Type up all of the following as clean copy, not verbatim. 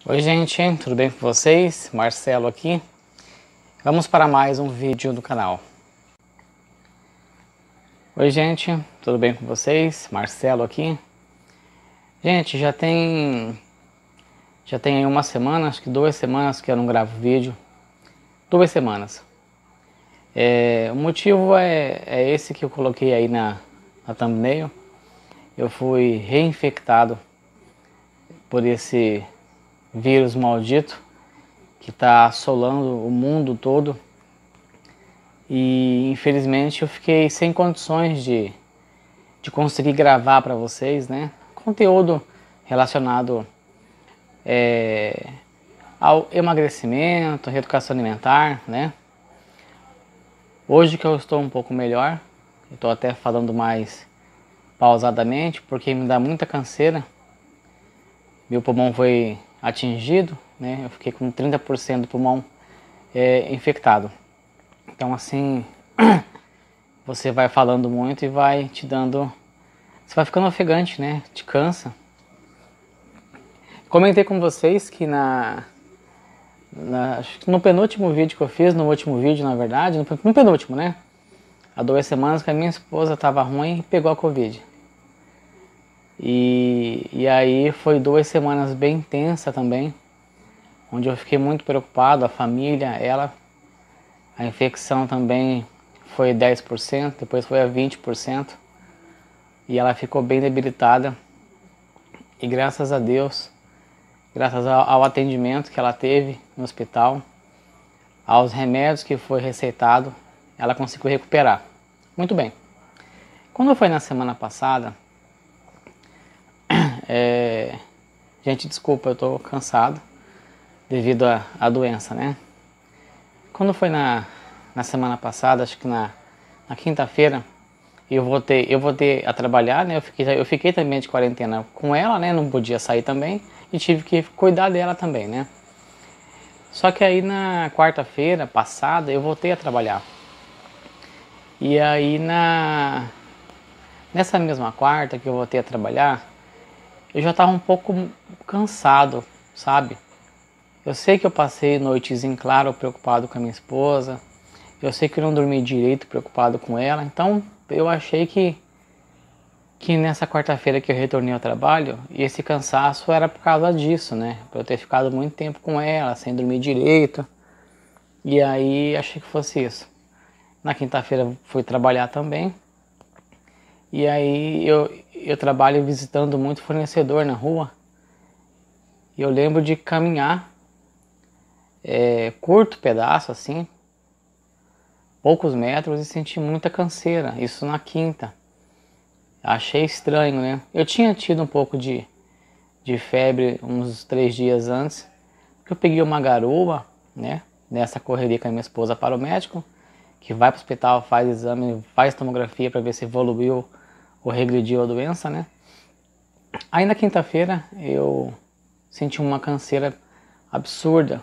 Oi gente, tudo bem com vocês? Marcelo aqui. Vamos para mais um vídeo do canal. Oi gente, tudo bem com vocês? Marcelo aqui. Gente, já tem aí uma semana, acho que 2 semanas que eu não gravo vídeo. 2 semanas. O motivo é esse que eu coloquei aí na thumbnail. Eu fui reinfectado por esse vírus maldito que está assolando o mundo todo, e infelizmente eu fiquei sem condições de conseguir gravar para vocês, né, conteúdo relacionado ao emagrecimento, reeducação alimentar, né. Hoje que eu estou um pouco melhor, eu estou até falando mais pausadamente porque me dá muita canseira. Meu pulmão foi atingido, né? Eu fiquei com 30% do pulmão infectado. Então assim, você vai falando muito e vai te dando... Você vai ficando ofegante, né? Te cansa. Comentei com vocês que acho que no penúltimo vídeo que eu fiz, no último vídeo na verdade, no penúltimo, né? Há 2 semanas que a minha esposa estava ruim e pegou a Covid. E aí foi 2 semanas bem intensa também, onde eu fiquei muito preocupado, a família, ela. A infecção também foi 10%, depois foi a 20%, e ela ficou bem debilitada. E graças a Deus, graças ao atendimento que ela teve no hospital, aos remédios que foi receitado, ela conseguiu recuperar. Muito bem. Quando foi na semana passada, gente, desculpa, eu tô cansado devido à doença, né? Quando foi na semana passada, acho que na quinta-feira, eu voltei a trabalhar, né? Eu fiquei também de quarentena com ela, né? Não podia sair também e tive que cuidar dela também, né? Só que aí na quarta-feira passada eu voltei a trabalhar. E aí nessa mesma quarta que eu voltei a trabalhar, eu já estava um pouco cansado, sabe? Eu sei que eu passei noites em claro preocupado com a minha esposa. Eu sei que eu não dormi direito preocupado com ela. Então eu achei que nessa quarta-feira que eu retornei ao trabalho, esse cansaço era por causa disso, né? Por eu ter ficado muito tempo com ela, sem dormir direito. E aí achei que fosse isso. Na quinta-feira fui trabalhar também. E aí eu trabalho visitando muito fornecedor na rua. E eu lembro de caminhar curto pedaço assim, poucos metros, e senti muita canseira. Isso na quinta. Achei estranho, né? Eu tinha tido um pouco de febre uns 3 dias antes, porque eu peguei uma garoa, né? Nessa correria com a minha esposa para o médico, que vai para o hospital, faz exame, faz tomografia para ver se evoluiu ou regrediu a doença, né? Aí na quinta-feira eu senti uma canseira absurda.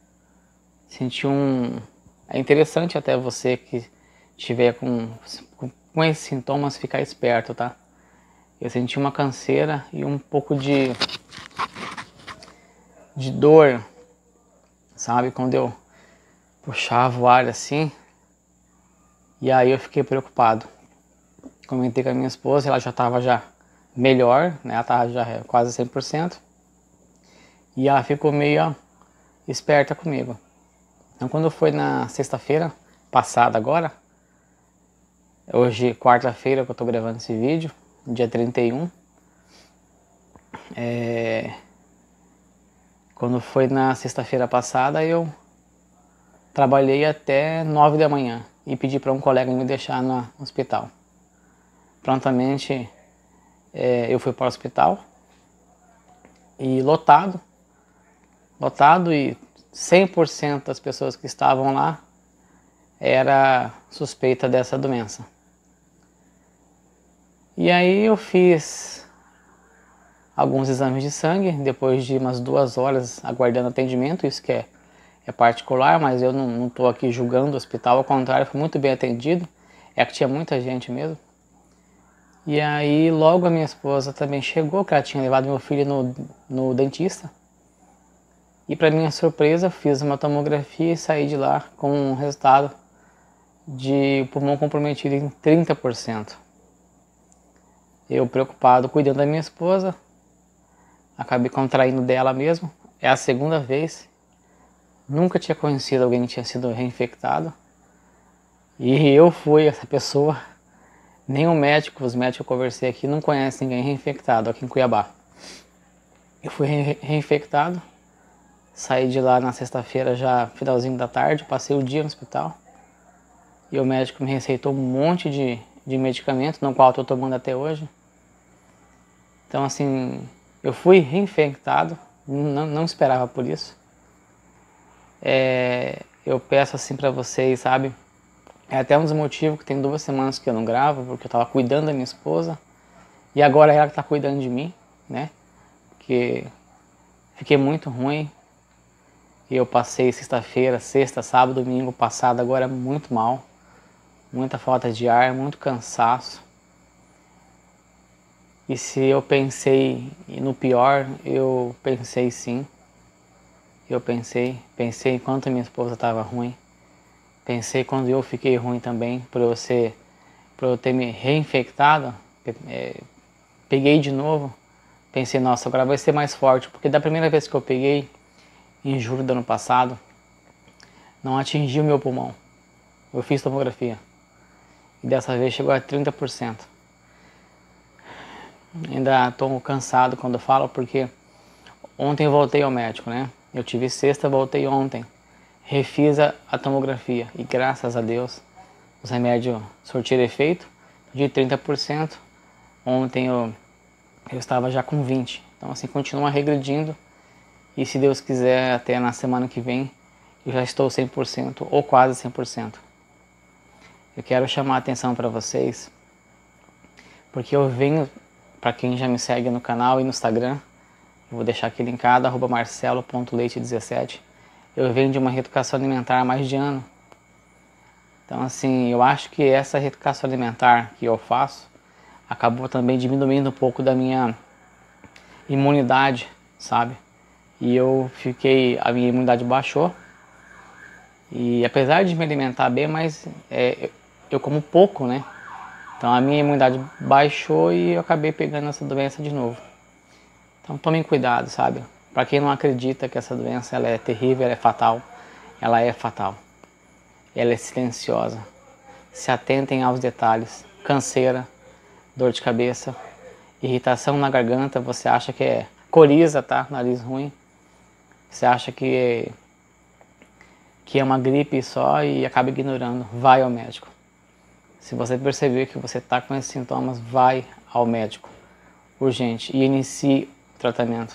É interessante até você que tiver com esses sintomas ficar esperto, tá? Eu senti uma canseira e um pouco de dor, sabe? Quando eu puxava o ar assim, e aí eu fiquei preocupado. Comentei com a minha esposa, ela já estava melhor, né? Ela estava já quase 100%, e ela ficou meio esperta comigo. Então quando foi na sexta-feira passada agora, hoje quarta-feira que eu tô gravando esse vídeo, dia 31, quando foi na sexta-feira passada eu trabalhei até 9 da manhã e pedi para um colega me deixar no hospital. Prontamente eu fui para o hospital e lotado e 100% das pessoas que estavam lá era suspeita dessa doença. E aí eu fiz alguns exames de sangue, depois de umas 2 horas aguardando atendimento. Isso que é particular, mas eu não estou aqui julgando o hospital, ao contrário, foi muito bem atendido. É que tinha muita gente mesmo. E aí logo a minha esposa também chegou, que ela tinha levado meu filho no dentista. E para minha surpresa, fiz uma tomografia e saí de lá com um resultado de pulmão comprometido em 30%. Eu preocupado, cuidando da minha esposa, acabei contraindo dela mesmo. É a segunda vez. Nunca tinha conhecido alguém que tinha sido reinfectado. E eu fui essa pessoa. Nem o médico, os médicos que eu conversei aqui, não conhecem ninguém reinfectado aqui em Cuiabá. Eu fui reinfectado. Saí de lá na sexta-feira, já finalzinho da tarde. Passei o dia no hospital. E o médico me receitou um monte de medicamento, no qual estou tomando até hoje. Então, assim, eu fui reinfectado, não esperava por isso. Eu peço assim para vocês, sabe? É até um dos motivos que tem 2 semanas que eu não gravo, porque eu estava cuidando da minha esposa. E agora é ela que está cuidando de mim, né? Porque fiquei muito ruim. E eu passei sexta-feira, sexta, sábado, domingo passado, agora muito mal. Muita falta de ar, muito cansaço. E se eu pensei no pior, eu pensei sim. Eu pensei enquanto minha esposa estava ruim. Pensei quando eu fiquei ruim também, por eu ter me reinfectado. Peguei de novo. Pensei, nossa, agora vai ser mais forte. Porque da primeira vez que eu peguei, em julho do ano passado, não atingiu meu pulmão. Eu fiz tomografia. E dessa vez chegou a 30%. Ainda estou cansado quando falo, porque ontem eu voltei ao médico, né? Eu tive sexta, voltei ontem. Refiz a tomografia e graças a Deus os remédios surtiram efeito de 30%. Ontem eu estava já com 20%. Então assim, continua regredindo e se Deus quiser até na semana que vem eu já estou 100% ou quase 100%. Eu quero chamar a atenção para vocês, porque eu venho, para quem já me segue no canal e no Instagram, eu vou deixar aqui linkado, @marcelo.leite17. Eu venho de uma reeducação alimentar há mais de ano. Então assim, eu acho que essa reeducação alimentar que eu faço acabou também diminuindo um pouco da minha imunidade, sabe? E a minha imunidade baixou. E apesar de me alimentar bem, mas eu como pouco, né? Então a minha imunidade baixou e eu acabei pegando essa doença de novo. Então tomem cuidado, sabe? Para quem não acredita que essa doença ela é terrível, ela é fatal, ela é fatal. Ela é silenciosa. Se atentem aos detalhes. Canseira, dor de cabeça, irritação na garganta, você acha que é coriza, tá? Nariz ruim. Você acha que é uma gripe só e acaba ignorando. Vai ao médico. Se você perceber que você está com esses sintomas, vai ao médico. Urgente. E inicie o tratamento.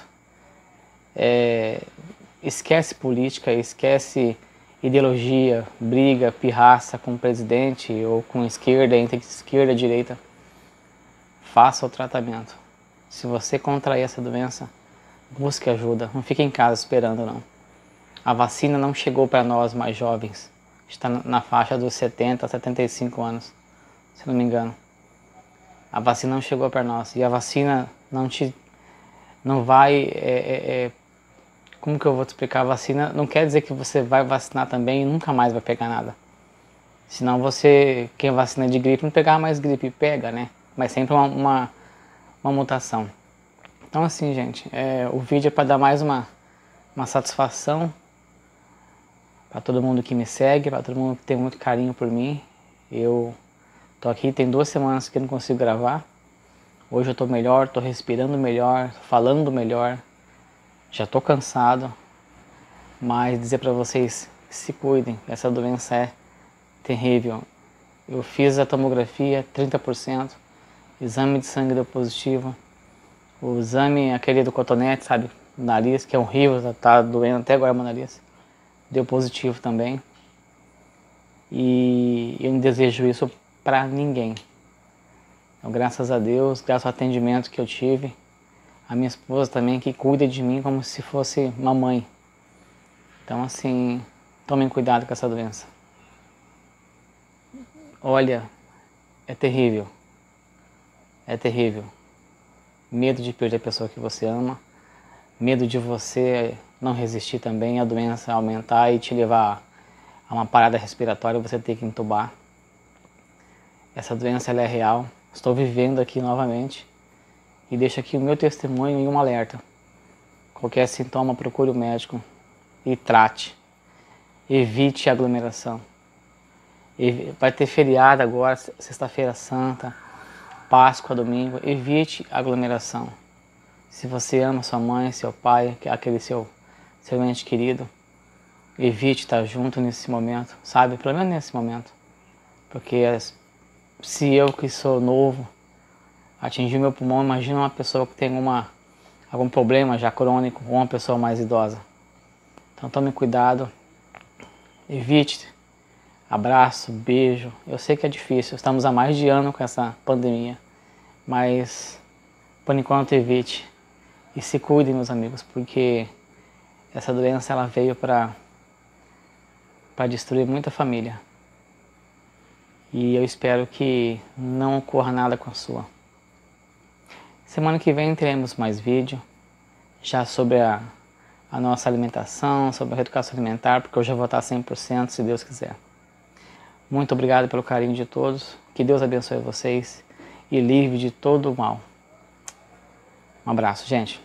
Esquece política, esquece ideologia, briga, pirraça com o presidente ou com esquerda, entre esquerda e direita. Faça o tratamento. Se você contrair essa doença, busque ajuda. Não fique em casa esperando, não. A vacina não chegou para nós mais jovens. Está na faixa dos 70 a 75 anos, se não me engano. A vacina não chegou para nós. E a vacina não vai... como que eu vou te explicar? A vacina não quer dizer que você vai vacinar também e nunca mais vai pegar nada. Senão quem vacina de gripe, não pegar mais gripe, pega, né? Mas sempre uma mutação. Então assim, gente, o vídeo é para dar mais uma satisfação para todo mundo que me segue, para todo mundo que tem muito carinho por mim. Eu tô aqui, tem 2 semanas que eu não consigo gravar. Hoje eu tô melhor, tô respirando melhor, falando melhor. Já tô cansado, mas dizer para vocês, se cuidem, essa doença é terrível. Eu fiz a tomografia, 30%, exame de sangue deu positivo, o exame, aquele do cotonete, sabe, no nariz, que é horrível, tá doendo até agora meu nariz, deu positivo também. E eu não desejo isso para ninguém. Então, graças a Deus, graças ao atendimento que eu tive, a minha esposa também, que cuida de mim como se fosse uma mãe. Então assim, tomem cuidado com essa doença. Olha, é terrível. É terrível. Medo de perder a pessoa que você ama. Medo de você não resistir também, a doença aumentar e te levar a uma parada respiratória, você ter que entubar. Essa doença ela é real, estou vivendo aqui novamente e deixo aqui o meu testemunho e um alerta. Qualquer sintoma, procure o médico e trate. Evite aglomeração. Vai ter feriado agora, sexta-feira santa, Páscoa, domingo. Evite aglomeração. Se você ama sua mãe, seu pai, aquele seu ente querido, evite estar junto nesse momento, sabe? Pelo menos nesse momento. Porque se eu que sou novo, atingir meu pulmão, imagina uma pessoa que tem algum problema já crônico ou uma pessoa mais idosa. Então tome cuidado, evite abraço, beijo. Eu sei que é difícil, estamos há mais de ano com essa pandemia, mas por enquanto evite. E se cuidem, meus amigos, porque essa doença ela veio para destruir muita família. E eu espero que não ocorra nada com a sua. Semana que vem teremos mais vídeo, já sobre a nossa alimentação, sobre a reeducação alimentar, porque eu já vou estar 100%, se Deus quiser. Muito obrigado pelo carinho de todos, que Deus abençoe vocês e livre de todo o mal. Um abraço, gente.